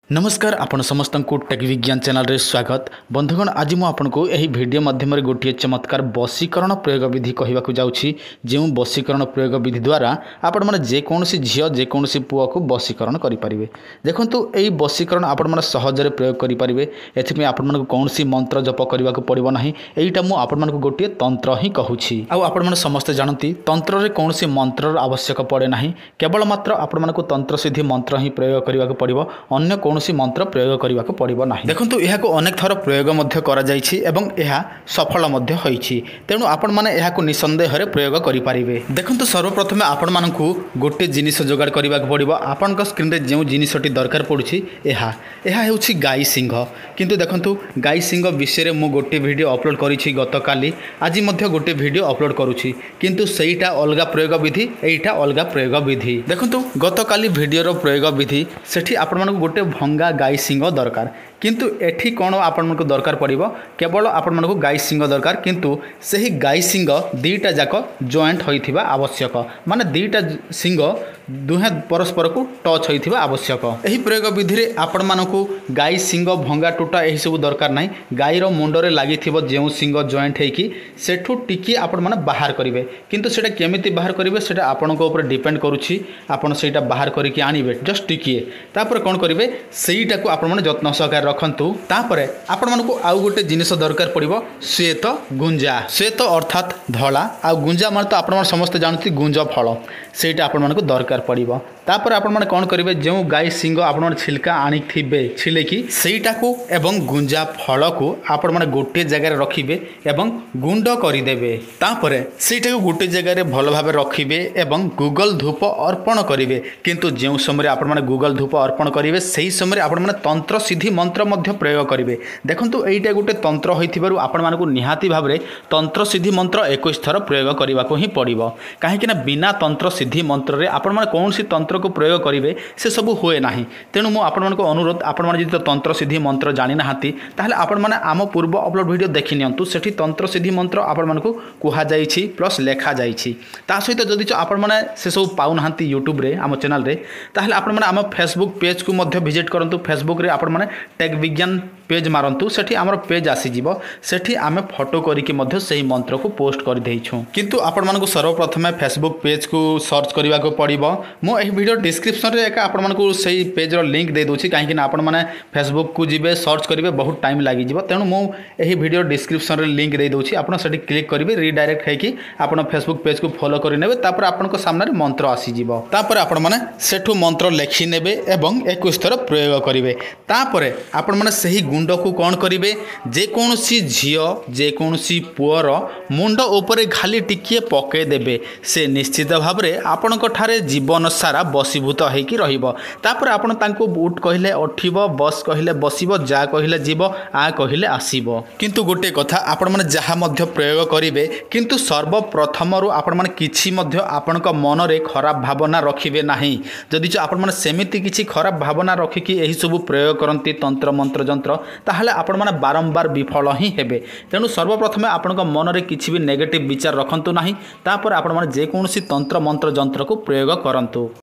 नमस्कार आपण समस्त को टेक विज्ञान चैनल रे स्वागत बंधुगण। आज मु आपको यही वीडियो माध्यम गोटे चमत्कार बशीकरण प्रयोग विधि कहवाक जाऊँगी। जो बशीकरण प्रयोग विधि द्वारा आपण मैंने जेकोसी झील जेकोसी पुओ को बशीकरण करेंगे। देखो यही बशीकरण आपण मैंने सहजरे प्रयोग करेंगे। एथि आपण कौन मंत्र जप करने को पड़ो ना। यहीटा मुझे गोटे तंत्र ही कहूँ। आपण मैंने समस्ते जानती तंत्र में कौन मंत्र आवश्यक पड़े ना। केवल मात्र आपण को तंत्र सिद्धि मंत्र ही प्रयोग करने को पड़ो, अन्य कौन मंत्र प्रयोग करने को पड़ो ना। देखो यह अनेक थर प्रयोग सफल होती। तेणु आपण मैंने निसंदेह प्रयोग करेंगे। देखो सर्वप्रथम आपण मानक गोटे जिनिस जोगाड़ करने को पड़ो। आपण स्क्रीन में जो जिनटी दरकार पड़ी हूँ गाई सिंह। किंतु देखो गाई सिंह विषय में गोटे वीडियो अपलोड करी गत काली। आज गोटे वीडियो अपलोड करुँची किंतु सहीटा अलग प्रयोग विधि, यहीटा अलग प्रयोग विधि। देखो गत काली वीडियो प्रयोग विधि से आपण मानक गोटे भंगा गाई सिंह दरकार। किंतु एठी कौन आपण को दरकार पड़ो, केवल आपण को गाई सिंह दरकार। किंतु सही गाई सिंह दीटा जाक जॉइंट होइथिबा आवश्यक, माने दीटा सिंह दुहे परस्पर को टच होइथिबा आवश्यक। एही प्रयोग विधि रे आपण मानकु गाई सिंह भंगा टूटा एही सब दरकार नाही। गाईर मुंडरे लागिथिबो जेउ सिंह जॉइंट हेकी सेठु टिकी आपण माने बाहर करिवे। किंतु सेटा केमिति बाहर करिवे सेटा आपण को ऊपर डिपेंड करूछि। आपण सेटा बाहर करिके आनिबे जस्ट टिकिए, तापर कोन करिवे सेईटा को आपण माने जत्न सहकार रखंतु। तापरे आपण मानकु आउ गोटे जिनिस दरकार पड़िबो श्वेत गुंजा। श्वेत अर्थात धला, आ गुंजा माने तो आपण माने समस्त जानथि गुंजा फल, सेटा आपण मानकु दरकार पड़िबो। तापर आपण माने कोन करिवे जो गाई सिंह आपण माने छिलका आनी थिबे छिलेकी सेईटा को एवं गुंजा फल को आपण माने गोटे जगह रे रखिबे एवं गुंड करि देबे। तापरे सेईटा को गोटे जगह रे भलो भाबे रखिबे एवं गूगल धूप अर्पण करिवे। किंतु जो समय आपण माने गूगल धूप अर्पण करिवे सेही समय आपण माने तंत्र सिद्धि मंत्र मध्य प्रयोग करिवे। देखंतु एईटा गोटे तंत्र होइथिबारु आपण मानकु निहाती भाबरे तंत्र सिद्धि मंत्र 21 थर प्रयोग करबा को ही पड़िबो। काहे कि ना बिना तंत्र सिद्धि मंत्र रे आपण माने कोनसी तंत्र को प्रयोग करेंगे से सब हुए ना। तेणु मु आपण मानक अनुरोध आपण माने जदि तंत्र सिद्धि मंत्र जानि नाहांती ताहले आपण माने आम पूर्व अपलोड वीडियो देखि नियंतु। सेठी तंत्र सिद्धि मंत्र आपण मानक कुहा जाइछि प्लस लेखा जाइछि। ता सहित जदि आपण माने से सब पाउ नाहांती यूट्यूब रे आम चैनल रे ताहले आपण माने आम फेसबुक पेज को मध्य विजिट करंतु। फेसबुक रे आपण माने टेक विज्ञान पेज मारंतु, सेठी आमर पेज आसी जीवो। सेठी आमे फोटो करिके मध्य सही मंत्र को पोस्ट कर देइछु। किंतु आपण मानकु सर्वप्रथम फेसबुक पेज को सर्च करबा को पड़िबो। मो एही वीडियो डिस्क्रिप्शन रे एक आपण मानकु सही पेज रो लिंक दे दोछि। काहे कि ना आपण माने फेसबुक को जिबे सर्च करिवे बहुत टाइम लागि जीवो। तेणु मो एही वीडियो डिस्क्रिप्शन रे लिंक दे दोछि। आपण सेठी क्लिक करिवे रिडायरेक्ट हेकी आपण फेसबुक पेज को फॉलो करि नेबे। तापर आपण को सामने मंत्र आसी जीवो। तापर आपण माने सेठु मंत्र लेखि नेबे एवं 21 थर प्रयोग करिवे। तापर आपण माने सही गुंड को कौन करिवे जेकोसी झियो जेकोसी पुअर मुंड उपरे खाली टिकिए पके देबे। से निश्चित भाव में आपण ठारे जीवन सारा बसीभूत होइकी रहिबो। तापर आपण तांको उठ कहिले उठिबो, बस कहिले बसिबो, जा कहिले जीवो, आ कहिले आसीबो। किंतु गोटे कथा आपण माने जहा मध्य प्रयोग करिवे किंतु सर्वप्रथम रु आपण माने किछि मध्य आपण को मन रे खराब भावना रखिबे नाही। जदि आपण माने सेमिति किछि खराब भावना रखिकी एही सब प्रयोग करंती तंत्र मंत्र जंत्र ताहले आपण माने बारंबार विफल ही हेबे। तेणु सर्वप्रथम आपण को मन रे किछि भी नेगेटिव विचार रखंतु नाही। तापर आपण माने जे कोनोसी तंत्र मंत्र जंत्र को प्रयोग करंतु।